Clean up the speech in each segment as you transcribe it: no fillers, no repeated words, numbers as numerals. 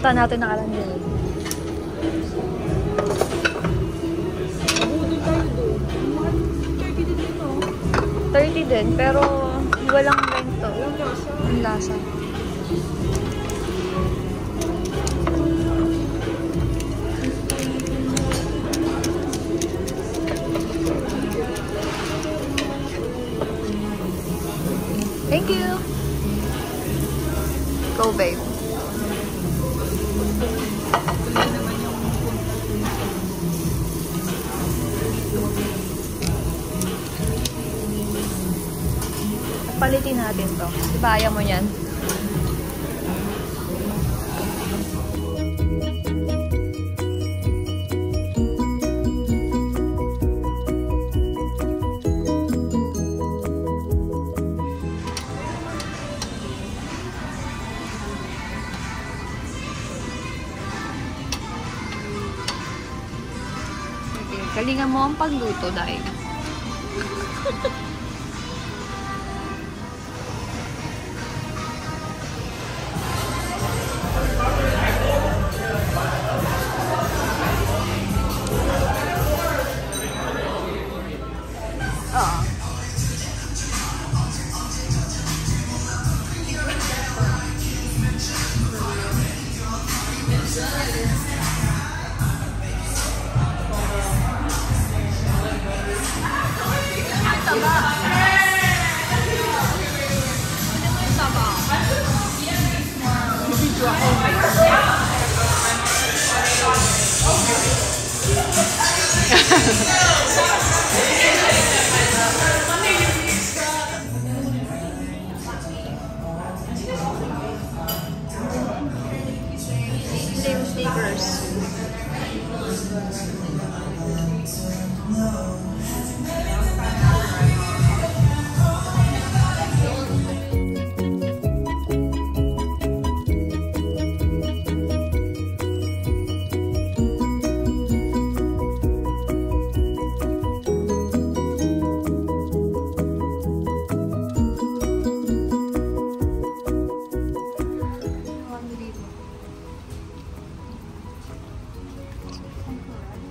Punta natin nakalanggil. Budo tayo doon. 30 din dito. 30 din, pero walang ganito. Walang lasa. Ang lasa. Thank you! Go, babe. Palitin natin to. Diba ayaw mo yan? Galingan mo ang pagluto dahil.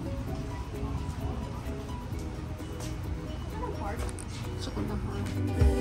Sa kundang